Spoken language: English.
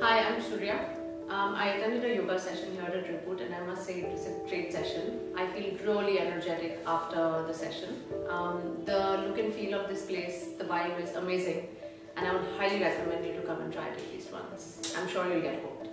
Hi, I'm Surya. I attended a yoga session here at Reboot and I must say it was a great session. I feel really energetic after the session. The look and feel of this place, the vibe is amazing and I would highly recommend you to come and try it at least once. I'm sure you'll get hooked.